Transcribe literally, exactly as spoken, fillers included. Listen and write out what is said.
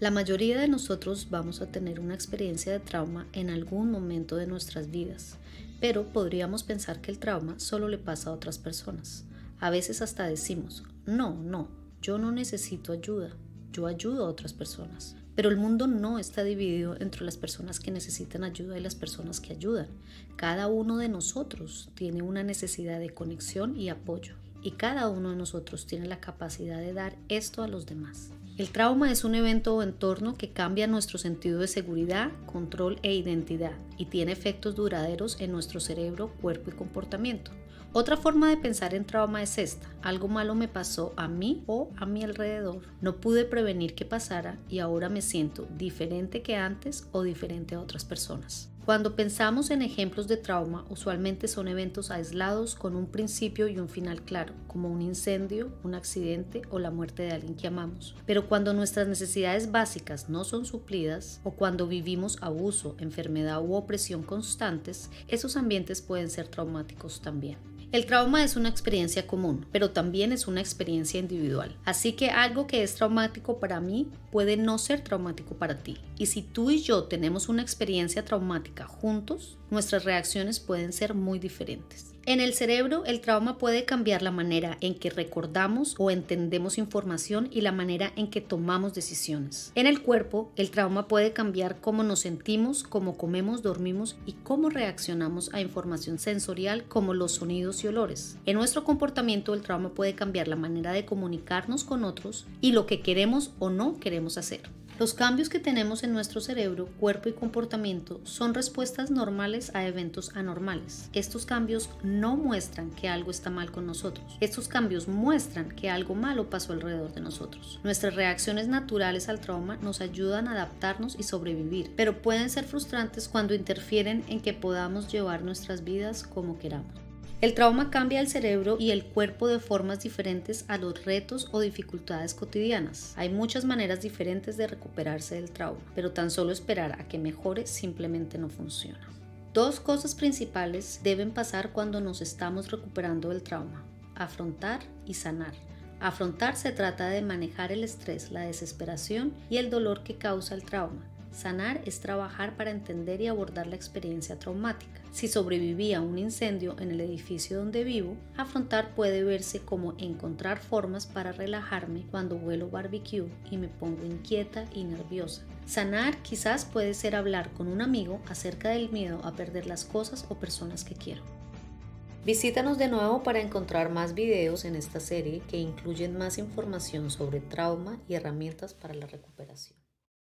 La mayoría de nosotros vamos a tener una experiencia de trauma en algún momento de nuestras vidas, pero podríamos pensar que el trauma solo le pasa a otras personas. A veces hasta decimos, no, no, yo no necesito ayuda, yo ayudo a otras personas. Pero el mundo no está dividido entre las personas que necesitan ayuda y las personas que ayudan. Cada uno de nosotros tiene una necesidad de conexión y apoyo, y cada uno de nosotros tiene la capacidad de dar esto a los demás. El trauma es un evento o entorno que cambia nuestro sentido de seguridad, control e identidad y tiene efectos duraderos en nuestro cerebro, cuerpo y comportamiento. Otra forma de pensar en trauma es esta: algo malo me pasó a mí o a mi alrededor. No pude prevenir que pasara y ahora me siento diferente que antes o diferente a otras personas. Cuando pensamos en ejemplos de trauma, usualmente son eventos aislados con un principio y un final claro, como un incendio, un accidente o la muerte de alguien que amamos. Pero cuando nuestras necesidades básicas no son suplidas o cuando vivimos abuso, enfermedad u opresión constantes, esos ambientes pueden ser traumáticos también. El trauma es una experiencia común, pero también es una experiencia individual. Así que algo que es traumático para mí puede no ser traumático para ti. Y si tú y yo tenemos una experiencia traumática juntos, nuestras reacciones pueden ser muy diferentes. En el cerebro, el trauma puede cambiar la manera en que recordamos o entendemos información y la manera en que tomamos decisiones. En el cuerpo, el trauma puede cambiar cómo nos sentimos, cómo comemos, dormimos y cómo reaccionamos a información sensorial como los sonidos y olores. En nuestro comportamiento, el trauma puede cambiar la manera de comunicarnos con otros y lo que queremos o no queremos hacer. Los cambios que tenemos en nuestro cerebro, cuerpo y comportamiento son respuestas normales a eventos anormales. Estos cambios no muestran que algo está mal con nosotros. Estos cambios muestran que algo malo pasó alrededor de nosotros. Nuestras reacciones naturales al trauma nos ayudan a adaptarnos y sobrevivir, pero pueden ser frustrantes cuando interfieren en que podamos llevar nuestras vidas como queramos. El trauma cambia el cerebro y el cuerpo de formas diferentes a los retos o dificultades cotidianas. Hay muchas maneras diferentes de recuperarse del trauma, pero tan solo esperar a que mejore simplemente no funciona. Dos cosas principales deben pasar cuando nos estamos recuperando del trauma: afrontar y sanar. Afrontar se trata de manejar el estrés, la desesperación y el dolor que causa el trauma. Sanar es trabajar para entender y abordar la experiencia traumática. Si sobreviví a un incendio en el edificio donde vivo, afrontar puede verse como encontrar formas para relajarme cuando huelo barbecue y me pongo inquieta y nerviosa. Sanar quizás puede ser hablar con un amigo acerca del miedo a perder las cosas o personas que quiero. Visítanos de nuevo para encontrar más videos en esta serie que incluyen más información sobre trauma y herramientas para la recuperación.